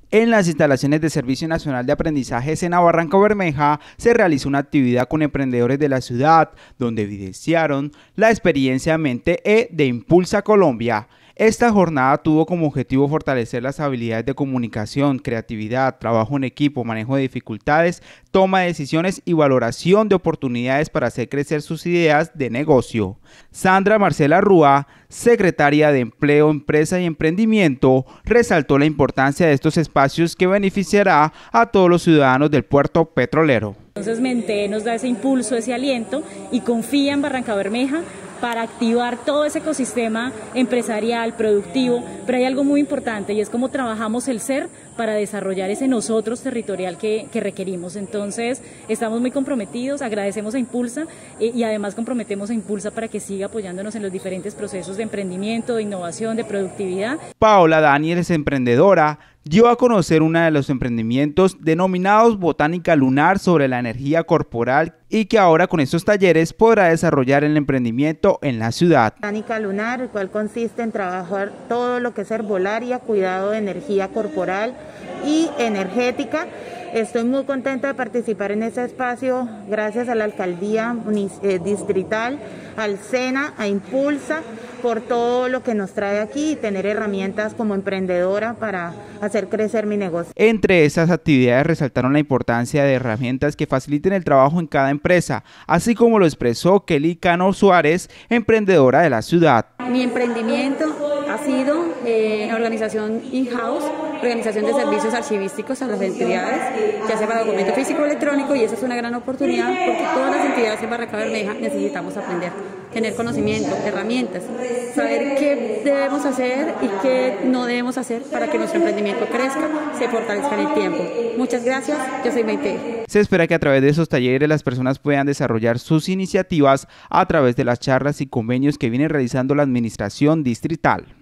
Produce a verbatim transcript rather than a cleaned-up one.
En las instalaciones de Servicio Nacional de Aprendizaje SENA Barrancabermeja se realizó una actividad con emprendedores de la ciudad, donde evidenciaron la experiencia Mente E de Impulsa Colombia. Esta jornada tuvo como objetivo fortalecer las habilidades de comunicación, creatividad, trabajo en equipo, manejo de dificultades, toma de decisiones y valoración de oportunidades para hacer crecer sus ideas de negocio. Sandra Marcela Rúa, secretaria de Empleo, Empresa y Emprendimiento, resaltó la importancia de estos espacios que beneficiará a todos los ciudadanos del puerto petrolero. Entonces Mente nos da ese impulso, ese aliento y confía en Barrancabermeja para activar todo ese ecosistema empresarial, productivo, pero hay algo muy importante y es cómo trabajamos el ser para desarrollar ese nosotros territorial que, que requerimos. Entonces estamos muy comprometidos, agradecemos a Impulsa eh, y además comprometemos a Impulsa para que siga apoyándonos en los diferentes procesos de emprendimiento, de innovación, de productividad. Paola Daniel es emprendedora. Dio a conocer uno de los emprendimientos denominados Botánica Lunar sobre la energía corporal y que ahora con estos talleres podrá desarrollar el emprendimiento en la ciudad. Botánica Lunar, el cual consiste en trabajar todo lo que es herbolaria, cuidado de energía corporal y energética. Estoy muy contenta de participar en este espacio gracias a la Alcaldía Distrital, al SENA, a Impulsa, por todo lo que nos trae aquí y tener herramientas como emprendedora para hacer crecer mi negocio. Entre esas actividades resaltaron la importancia de herramientas que faciliten el trabajo en cada empresa, así como lo expresó Kelly Cano Suárez, emprendedora de la ciudad. Mi emprendimiento ha sido eh, organización in-house, organización de servicios archivísticos a las entidades, ya sea para documento físico o electrónico, y esa es una gran oportunidad porque todas las entidades en Barrancabermeja necesitamos aprender, tener conocimiento, herramientas, saber qué debemos hacer y qué no debemos hacer para que nuestro emprendimiento crezca, se fortalezca en el tiempo. Muchas gracias, yo soy Mente. Se espera que a través de esos talleres las personas puedan desarrollar sus iniciativas a través de las charlas y convenios que viene realizando la administración distrital.